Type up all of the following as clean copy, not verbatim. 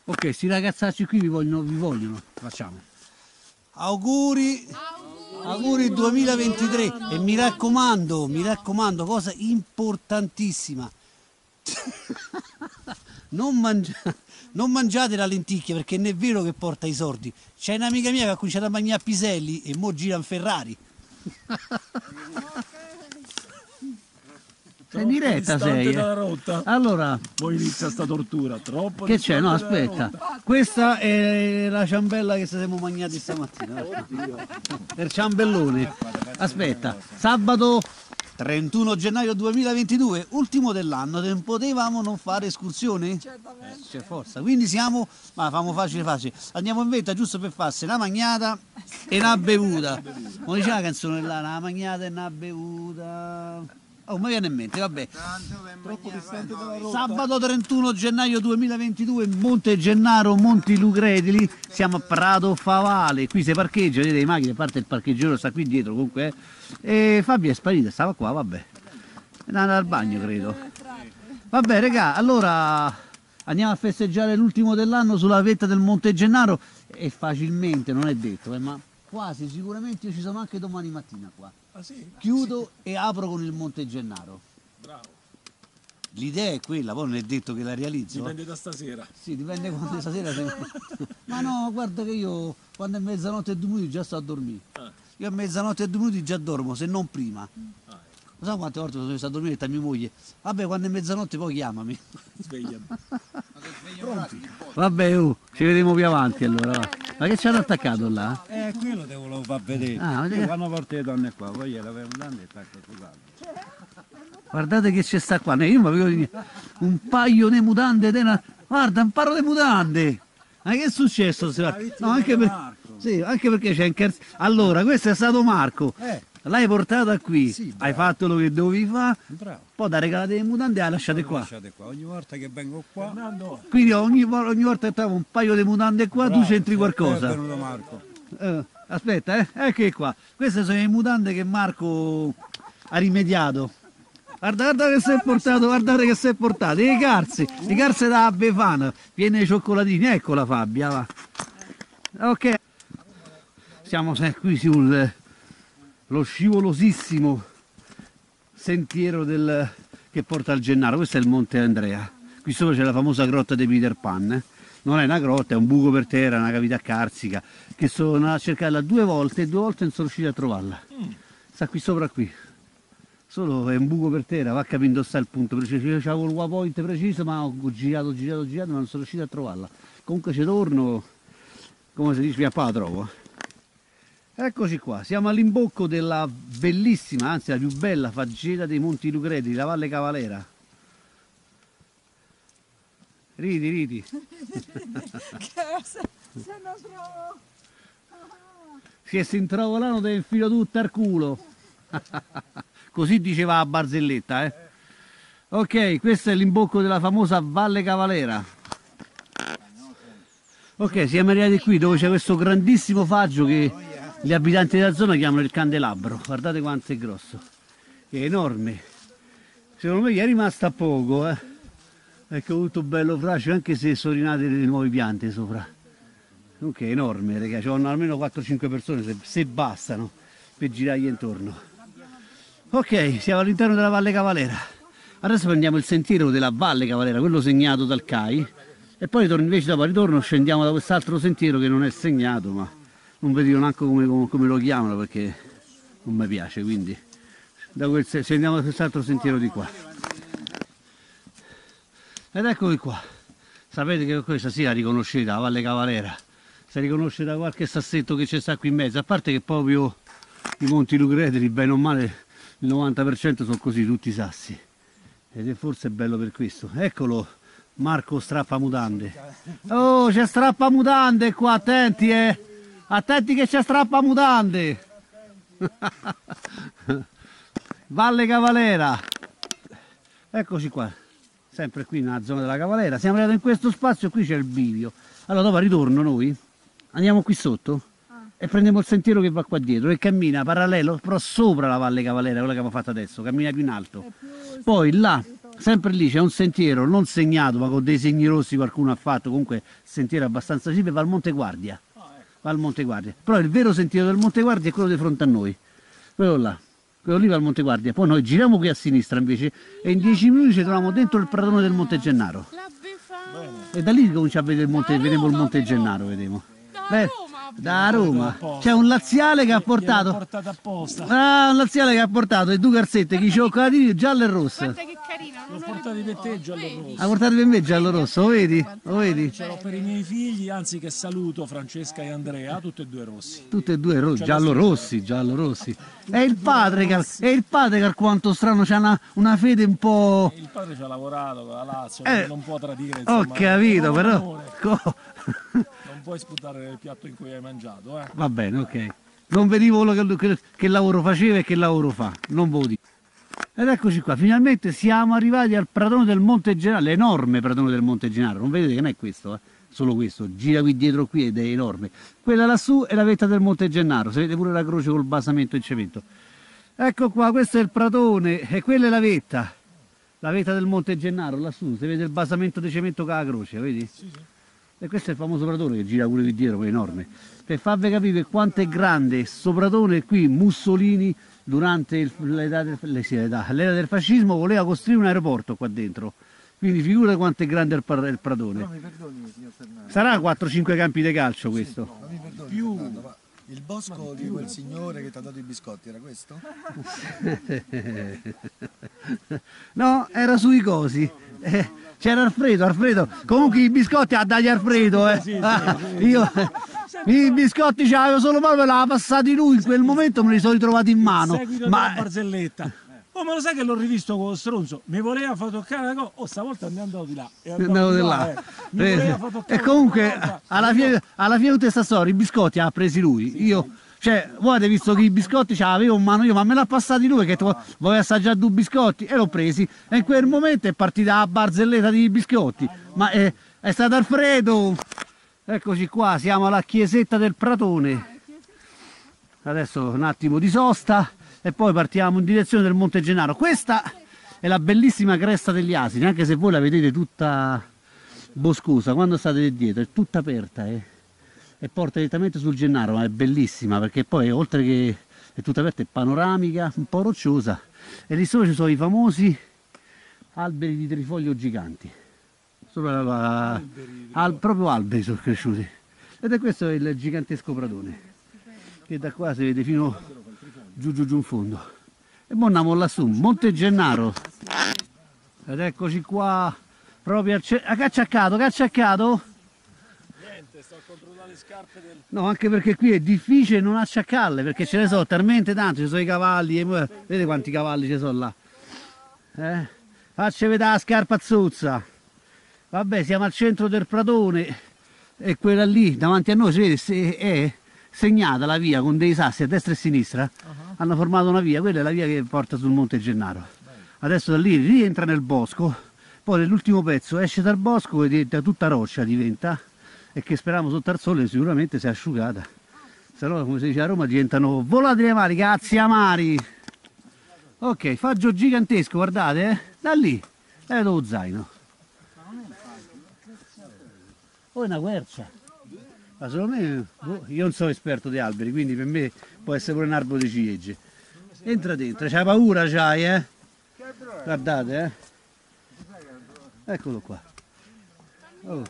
Ok, sti ragazzacci qui vi vogliono. Facciamo. Auguri! Auguri 2023 e mi raccomando, cosa importantissima. Non mangiate la lenticchia perché non è vero che porta i soldi. C'è un'amica mia che ha cominciato a mangiare piselli e mo gira in Ferrari. Sei in diretta, sei? Allora, poi inizia sta tortura, troppo. Che c'è? No, aspetta. Questa è la ciambella che siamo mangiati stamattina. Per ciambellone. Aspetta, sabato 31 gennaio 2022, ultimo dell'anno, non potevamo non fare escursione? Certamente. C'è forza. Quindi siamo, ma famo facile. Andiamo in vetta giusto per farsi una magnata e una bevuta. Come diceva la canzone là, una magnata e una bevuta. Oh, mi viene in mente, vabbè. Troppo distante dalla rotta. Sabato 31 gennaio 2022, Monte Gennaro, Monti Lucredili, siamo a Prato Favale, qui si parcheggia, vedete le macchine, a parte il parcheggiatore sta qui dietro comunque, e Fabio è sparita, stava qua, vabbè, è andata al bagno credo. Vabbè regà, allora andiamo a festeggiare l'ultimo dell'anno sulla vetta del Monte Gennaro e facilmente, non è detto, ma quasi sicuramente io ci sono anche domani mattina qua. Ah, sì? Chiudo e apro con il Monte Gennaro. Bravo. L'idea è quella, poi non è detto che la realizzo. Dipende da stasera. Sì, dipende quando stasera. Ma no, guarda che io quando è mezzanotte e 2 minuti già sto a dormire. Io a mezzanotte e 2 minuti già dormo, se non prima. Lo sai quante volte sono stato a dormire e mia moglie? Vabbè, quando è mezzanotte poi chiamami. Svegliami. Vabbè, ci vediamo più avanti allora. Va. Ma che ci hanno attaccato là? Quello te volevo far vedere. Io quando porto le donne qua, poi gliela andando e tacco su là. Guardate che c'è sta qua. Io mi avevo un paio di mutande. Guarda, un paro di mutande. Ma che è successo? No, anche perché c'è un cazzo. Allora, questo è stato Marco. L'hai portata qui, sì, hai fatto quello che dovevi fare, poi da regalate le mutande e le lasciate qua. Ogni volta che vengo qua. Quindi ogni volta che trovo un paio di mutande qua, tu c'entri qualcosa. È venuto Marco. Aspetta, ecco qua. Queste sono le mutande che Marco ha rimediato. Guardate che si è portato, guardate che si è portato. Le calze da Befana, piene di cioccolatini. Eccola Fabbia, va. Ok. Siamo qui sullo scivolosissimo sentiero che porta al Gennaro. Questo è il Monte Andrea. Qui sopra c'è la famosa grotta di Peter Pan. Non è una grotta, è un buco per terra, una cavità carsica, che sono andato a cercarla 2 volte e 2 volte non sono riuscito a trovarla. Sta qui sopra qui. Solo è un buco per terra, va a capire dove sta il punto preciso. Io avevo il waypoint preciso, ma ho girato, ma non sono riuscito a trovarla. Comunque ci torno, come si dice, poi la trovo. Eccoci qua, siamo all'imbocco della bellissima, anzi la più bella faggeta dei Monti Lucredili, la Valle Cavalera. Ridi. Se si intravolano te infilo tutto al culo. Così diceva la barzelletta, Ok, questo è l'imbocco della famosa Valle Cavalera. Ok, siamo arrivati qui dove c'è questo grandissimo faggio che gli abitanti della zona chiamano il candelabro. Guardate quanto è grosso, è enorme. Secondo me gli è rimasto a poco, Ecco, tutto bello fragico, anche se sono rinate delle nuove piante sopra. Comunque è enorme, raga. Ci vogliono almeno 4-5 persone se bastano per girargli intorno. Ok, siamo all'interno della Valle Cavalera. Adesso prendiamo il sentiero della Valle Cavalera, quello segnato dal CAI, e poi invece dopo al ritorno scendiamo da quest'altro sentiero che non è segnato, ma non vedo neanche come lo chiamano perché non mi piace, quindi scendiamo da quest'altro sentiero di qua. Ed eccovi qua. Sapete che questa sì la riconoscete, la Valle Cavalera. Si riconosce da qualche sassetto che c'è sta qui in mezzo, a parte che proprio i Monti Lucredili, bene o male, il 90% sono così, tutti sassi. Ed è forse bello per questo. Eccolo, Marco Strappamutande. Oh, c'è Strappamutande qua, attenti, Attenti che c'è Strappamutande. Valle Cavalera. Eccoci qua, sempre qui nella zona della Cavalera. Siamo arrivati in questo spazio, qui c'è il bivio. Allora dopo al ritorno noi andiamo qui sotto e prendiamo il sentiero che va qua dietro e cammina parallelo, però sopra la Valle Cavalera, quella che abbiamo fatto adesso, cammina più in alto. Poi là sempre lì c'è un sentiero non segnato, ma con dei segni rossi qualcuno ha fatto, comunque sentiero abbastanza simile, va al Monte Guardia. Va al Monte Guardia. Però il vero sentiero del Monte Guardia è quello di fronte a noi. Quello là. Quello lì va al Monte Guardia. Poi noi giriamo qui a sinistra invece e in 10 minuti ci troviamo dentro il pratone del Monte Gennaro. E da lì cominciamo a vedere il Monte, vediamo il Monte Gennaro, vediamo. Da Roma c'è un laziale che ha portato apposta. un laziale che ha portato le due carsette che cioccolatini giallo e rosso. Guarda che carino, L'ho portato per te giallo rosso. Ha portato per me giallo rosso, lo vedi? Lo vedi? Ce l'ho per i miei figli, anzi che saluto Francesca e Andrea, tutti e due rossi. Tutti e due giallo rossi, giallo rossi. È il padre che alquanto strano c'ha una fede un po'. Il padre ci ha lavorato con la Lazio, non può tradire. Ho Insomma, capito, però. non puoi sputare il piatto in cui hai mangiato, Va bene, ok. Non vedivo che lavoro faceva e che lavoro fa, non ve lo dico. Ed eccoci qua, finalmente siamo arrivati al pratone del Monte Gennaro, l'enorme pratone del Monte Gennaro. Non vedete che non è questo, solo questo, gira qui dietro qui ed è enorme. Quella lassù è la vetta del Monte Gennaro, si vede pure la croce col basamento in cemento. Ecco qua, questo è il pratone e quella è la vetta del Monte Gennaro, lassù, si vede il basamento di cemento con la croce, vedi? Sì, sì. E questo è il famoso pratone che gira pure qui dietro, che è enorme. Per farvi capire quanto è grande sto pratone, qui Mussolini durante l'era del fascismo voleva costruire un aeroporto qua dentro. Quindi figura quanto è grande il pratone. No, mi perdoni, signor Fernando. Sarà 4-5 campi di calcio questo. No, mi perdoni, Fernando, ma il bosco di quel signore che ti ha dato i biscotti era questo? No, era sui cosi. C'era Alfredo, comunque i biscotti a dagli Alfredo, io i biscotti ce l'avevo solo proprio, l'aveva passati lui, in quel momento me li sono ritrovati in mano. Seguito della barzelletta. Oh, ma lo sai che l'ho rivisto con lo stronzo? Mi voleva far toccare la cosa. Oh, stavolta è andato di là. Andavo di là. E comunque alla fine di tutta questa storia i biscotti ha presi lui. Io, cioè, voi avete visto che i biscotti ce l'avevo in mano io, ma me l'ha passati lui perché volevo assaggiare due biscotti e l'ho presi. E in quel momento è partita la barzelletta di biscotti. Ma è stato Alfredo. Eccoci qua, siamo alla chiesetta del Pratone. Adesso un attimo di sosta e poi partiamo in direzione del Monte Gennaro. Questa è la bellissima cresta degli asini, anche se voi la vedete tutta boscosa, quando state dietro è tutta aperta e porta direttamente sul Gennaro, ma è bellissima perché poi oltre che è tutta aperta è panoramica, un po' rocciosa e lì sopra ci sono i famosi alberi di trifoglio giganti. Proprio alberi sono cresciuti ed è questo il gigantesco pratone che da qua si vede fino giù in fondo e mo andiamo lassù, Monte Gennaro, ed eccoci qua proprio che ha acciaccato? Niente, sto a controllare le scarpe del... No, anche perché qui è difficile non acciaccarle perché ce ne sono talmente tanti, ci sono i cavalli, vedete quanti cavalli ci sono là, facci vedere la scarpa zozza. Vabbè, siamo al centro del pratone e quella lì davanti a noi si vede è segnata la via con dei sassi a destra e a sinistra. Hanno formato una via, quella è la via che porta sul Monte Gennaro. Adesso da lì rientra nel bosco, poi nell'ultimo pezzo esce dal bosco e diventa tutta roccia diventa e che speriamo sotto al sole sicuramente si è asciugata. Se no, come si dice a Roma, diventano volatili amari, cazzi amari. Ok, faggio gigantesco, guardate, da lì, è lo zaino. Poi una quercia, ma secondo me, io non sono esperto di alberi, quindi per me può essere pure un albero di ciliegie. Entra dentro, c'hai paura c'hai, guardate, eccolo qua. Oh.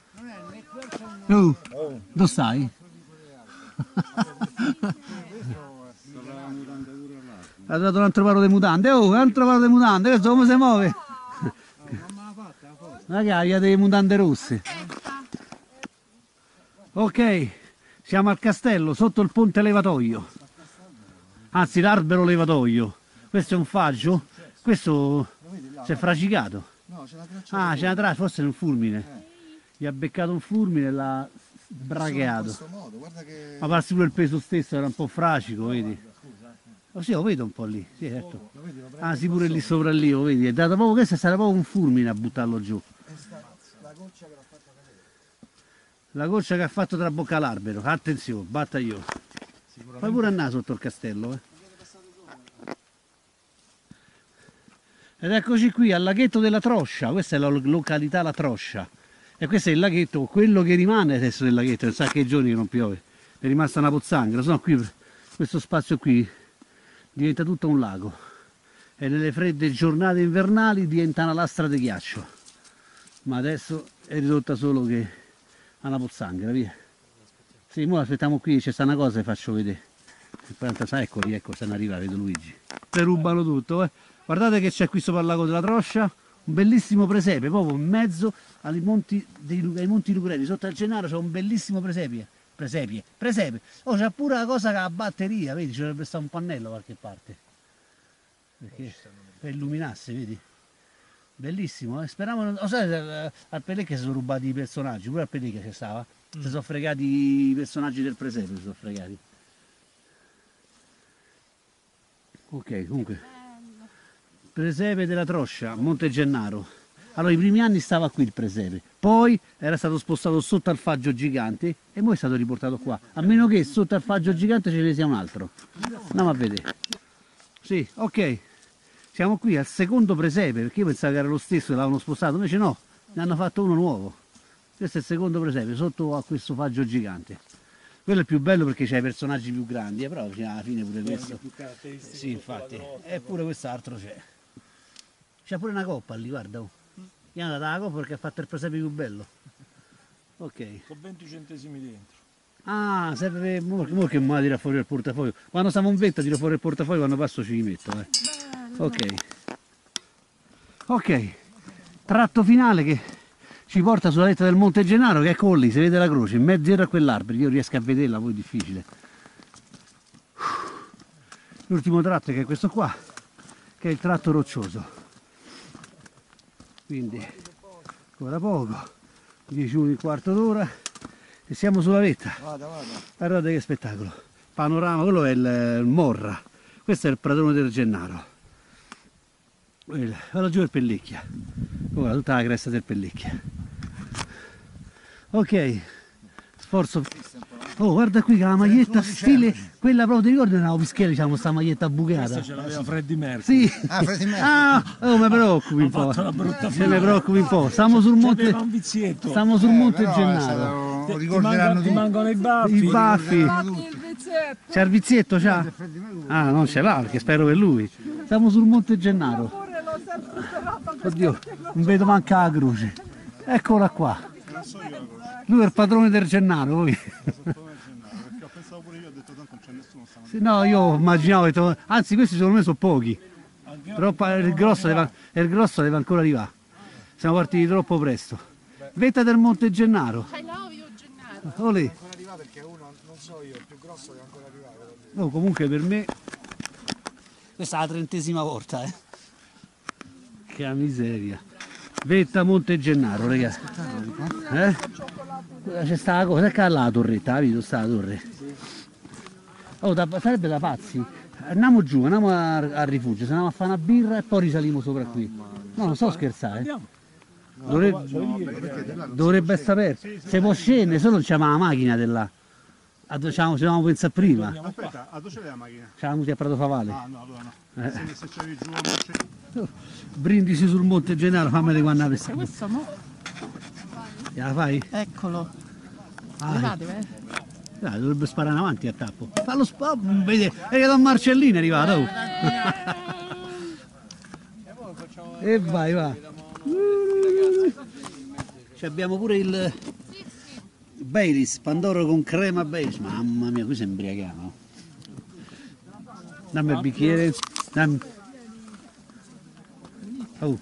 Dove stai? Ha dato un altro paro di mutande, un altro paro di mutande, questo come si muove? Ma che ha delle mutande rosse? Ok, siamo al castello, sotto il ponte levatoio, anzi l'albero levatoio. Questo è un faggio, questo si è fracicato. Ah, c'è una traccia, forse è un fulmine. Gli ha beccato un fulmine e l'ha sbragheato. Ma passi pure il peso stesso, era un po' fracico, vedi? Oh, sì, lo vedo un po' lì, sì, certo. Ah, sì, pure lì sopra lì, lo vedi? È dato proprio, questo è stato proprio un fulmine a buttarlo giù. La goccia che ha fatto traboccare l'albero, attenzione, batta io. Fai pure andare sotto il castello, Ed eccoci qui al laghetto della Troscia, questa è la località La Troscia. E questo è il laghetto, quello che rimane adesso del laghetto, non sa che giorni che non piove. È rimasta una pozzanghera, no, qui questo spazio qui diventa tutto un lago. E nelle fredde giornate invernali diventa una lastra di ghiaccio. Ma adesso è ridotta solo che a una pozzanghera, via. Sì, ora aspettiamo qui, c'è sta una cosa che faccio vedere. Eccoli, ecco, stanno arrivando, vedo Luigi. Le rubano tutto, eh. Guardate che c'è qui sopra il lago della Troscia, un bellissimo presepe, proprio in mezzo ai monti Lugreni, sotto al Gennaro c'è un bellissimo presepe. Oh, c'è pure la cosa che ha la batteria, vedi, ci dovrebbe stare un pannello da qualche parte. Perché per illuminarsi, vedi? Bellissimo, speriamo, sai, al Pellecchia si sono rubati i personaggi, pure al Pellecchia c'è stava, si sono fregati i personaggi del presepe, si sono fregati. Ok, comunque, presepe della Troscia, Monte Gennaro. Allora, i primi anni stava qui il presepe, poi era stato spostato sotto al faggio gigante e poi è stato riportato qua, a meno che sotto al faggio gigante ce ne sia un altro. Andiamo a vedere. Sì, ok, siamo qui al secondo presepe, perché io pensavo che era lo stesso e l'avevano spostato, invece no, ne hanno fatto uno nuovo. Questo è il secondo presepe, sotto a questo faggio gigante. Quello è più bello perché c'è i personaggi più grandi, però alla fine pure questo. Sì, infatti. Eppure quest'altro c'è. C'è pure una coppa lì, guarda. Gli hanno dato la coppa perché ha fatto il presepe più bello. Ok. Con 20 centesimi dentro. Ah, serve mo che mi tira fuori il portafoglio. Quando stiamo in vetta tiro fuori il portafoglio, quando passo ci metto. Ok. Ok. Tratto finale che ci porta sulla vetta del Monte Gennaro, che è lì, si vede la croce, in mezzo a quell'albero, io riesco a vederla, poi è difficile. L'ultimo tratto che è questo qua, che è il tratto roccioso. Quindi ancora poco, 10 minuti, un quarto d'ora e siamo sulla vetta. Guardate che spettacolo. Panorama, quello è il Morra, questo è il pratone del Gennaro. Vado giù il Pellecchia, ora tutta la cresta del Pellecchia. Ok, sforzo. Oh, guarda qui che la maglietta stile, quella proprio, ti ricordi una Pischelli, diciamo, sta maglietta bucata? Questa ce l'aveva Freddie Mercury. Sì. Oh, mi preoccupi un po'. Se mi preoccupi un po'. Stiamo sul monte. Un vizietto. Stiamo sul Monte Gennaro. Ti mancano i baffi. I baffi. C'è il vizietto, c'ha? Ah, non ce l'ha, perché spero per lui. Siamo sul Monte Gennaro. Oddio, non vedo manca la croce. Eccola qua. Lui è il padrone del Gennaro, voi. No, io immaginavo, anzi questi secondo me sono pochi. Però il grosso deve ancora arrivare. Siamo partiti troppo presto. Vetta del Monte Gennaro. Olè. Perché uno, non so io, il più grosso deve ancora arrivare. No, comunque per me questa è la 30ª volta, Che miseria. Vetta Monte Gennaro, ragazzi. C'è sta la cosa, ecco là la torretta, capito? Sta la torre. Oh, sarebbe da pazzi. Andiamo giù, andiamo al rifugio, se andiamo a fare una birra e poi risaliamo sopra qui. No, non sto scherzando. Dovrebbe essere aperto. Se può scendere, solo non c'è la macchina della. Ci avevamo pensato prima. Aspetta, a dove c'è la macchina? Ci avevamo venuti a Prato Favale. Ah, no, allora no. Se c'avevi giù non c'è. Brindisi sul Monte Gennaro, fammele quando la Questo mo? la fai? Eccolo. Ah, Levate, dai, dovrebbe sparare in avanti a tappo. Fallo vedi che Don Marcellino è arrivato. Oh. E vai, va. Abbiamo pure il Baileys, Pandoro con crema Baileys. Mamma mia, qui si imbriaghiamo. Dammi il bicchiere. Dammi. Oh.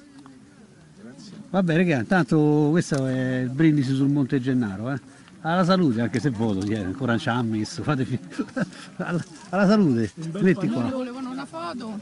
Vabbè raga, intanto questo è il brindisi sul Monte Gennaro, Alla salute, anche se voto, ancora non ci ha messo, fate alla salute, metti qua. volevano una foto.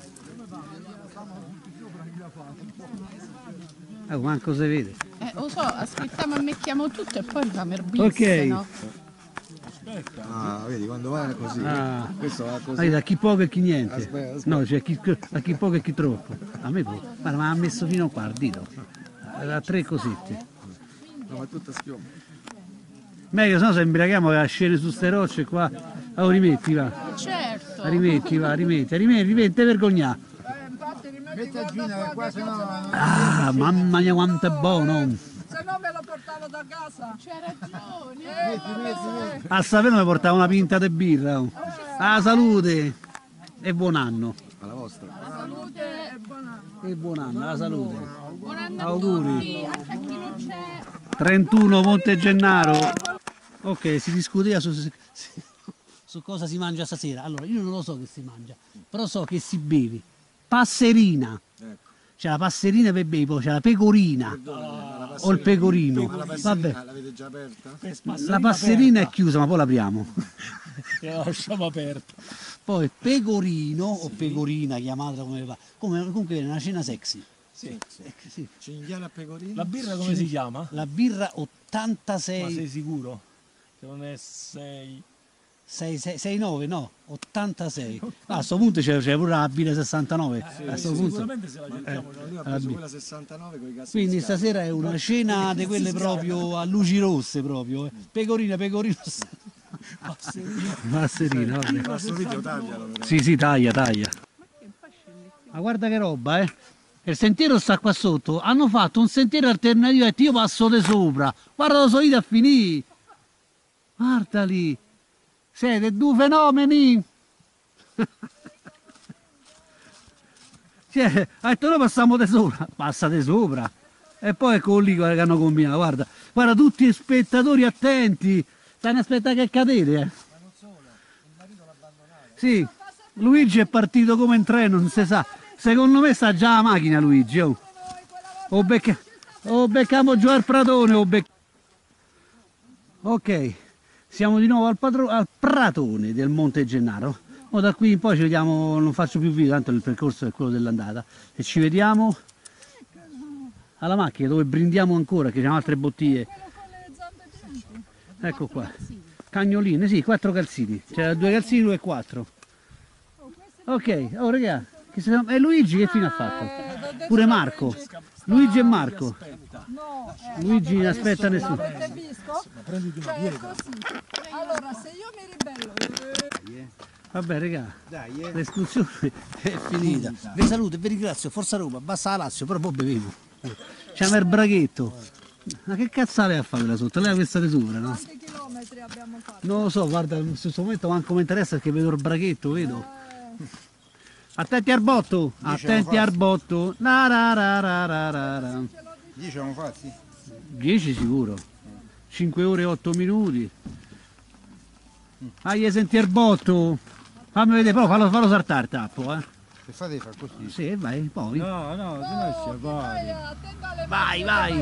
Manco si vede. Lo so, aspettiamo e mettiamo tutto e poi rifamo il bis, Ok. no? Ah, vedi, quando va così. Ah. Questo va così. Vedi, a chi poco e chi niente. Aspetta. No, c'è a chi poco e chi troppo. A me può. Guarda, ma ha messo fino a qua, il dito. A 3 cosette. No, ma tutta schiuma. Meglio, se no se imbriaghiamo a scendere su ste rocce qua. Oh, rimetti, va. Certo. Rimetti, va, rimetti, te vergognà. Metti Staggina, qua se no... Ah, mamma mia quanto è buono! Se no me lo portavo da casa. C'hai ragione. A Salerno mi portava una pinta di birra. Oh. Ah, salute e buon anno. Alla vostra. Salute e buon anno. E buon anno, la salute. Buon anno Auguri. a tutti, anche a chi non c'è. 31 Monte Gennaro. Ok, si discuteva su cosa si mangia stasera. Allora, io non lo so che si mangia, però so che si beve. Passerina. C'è la passerina per bere, poi c'è la pecorina. O il pecorino. Vabbè. L'avete già aperta? La passerina è chiusa, ma poi l'apriamo. La lasciamo aperta. Poi pecorino o pecorina, chiamatela come va. Comunque è una cena sexy. Sì. Sì. Cinghiale a pecorino? La birra come si chiama? La birra Ma 86. sei sicuro? Che non è 6... 69, no, 86. Ah, a questo punto c'è pure la birra 69. A questo punto. Sicuramente se la cerchiamo. Lui ha preso quella 69 con i gas. Quindi stasera è una cena di quelle proprio a luci rosse proprio. Pecorina, pecorino. Passerina, vabbè. Questo video taglialo. Sì, taglia. Ma guarda che roba, eh. Il sentiero sta qua sotto. Hanno fatto un sentiero alternativo e io passo di sopra. Guarda lo so io a finire. Guarda lì. Siete due fenomeni. Cioè, ha detto noi passiamo di sopra. Passate sopra. E poi ecco lì che hanno combinato. Guarda tutti gli spettatori attenti. Stanno aspettando che cadete, eh. Ma non solo, il marito l'ha abbandonato. Sì, Luigi è partito come in treno, non si sa. Secondo me sta già la macchina Luigi. Oh. O becchiamo giù al Pratone. Ok, siamo di nuovo al Pratone del Monte Gennaro. O da qui in poi ci vediamo, non faccio più video, tanto il percorso è quello dell'andata. E ci vediamo alla macchina dove brindiamo ancora, che c'hanno altre bottiglie. Ecco qua. Cagnoline, sì, 4 calzini. C'era 2 calzini, 2 e 4. Ok, oh raga, e Luigi che fine ha fatto? Pure Marco. Luigi e Marco. Luigi non aspetta nessuno. Avete visto? Cioè è così. Allora, se io mi ribello... Vabbè raga, l'escursione è finita. Vi saluto e vi ringrazio, Forza Roma, basta la Lazio, però poi bevevo. C'è il braghetto. Ma che cazzale a fare quella sotto? Lei ha questa di sopra, no? Quanti chilometri abbiamo fatto? Non lo so, guarda, in questo momento manco mi interessa perché vedo il braghetto, vedo. Attenti al botto, attenti al botto. 10 siamo fatti? 10 sicuro. 5 ore e 8 minuti. Fagli sentire il botto. Fammi vedere, però fallo saltare il tappo, eh. Se fate fare così. Sì, vai, poi. No, se no si va. Vai.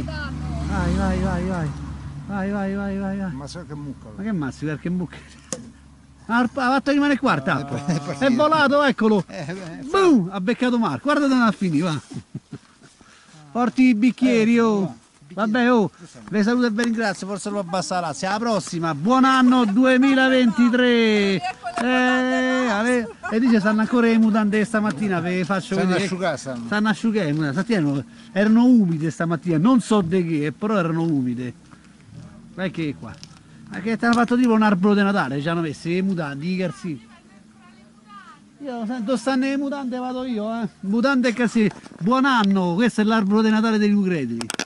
Vai. Ma so che mucca. Ma che mazzi, perché mucche? Ha fatto rimanere qua il tappo. È volato, eccolo. Boom! Ha beccato Marco. Guarda dove va a finire, va. Porti i bicchieri, oh. Vabbè, oh. Vi saluto e vi ringrazio. Forza Roma Bassa Lazio. Alla prossima. Buon anno 2023. E dice stanno ancora le mutande stamattina. Vi faccio vedere. Stanno asciugate le mutande. Stamattina erano umide stamattina. Non so di che, però erano umide. Vai che qua. Ma che ti hanno fatto tipo un albero di Natale, ci hanno messo le mutande, i calzini. Io sento stanno le mutande, vado io, eh. Mutande e calzini. Buon anno, questo è l'albero di Natale dei Lucreti.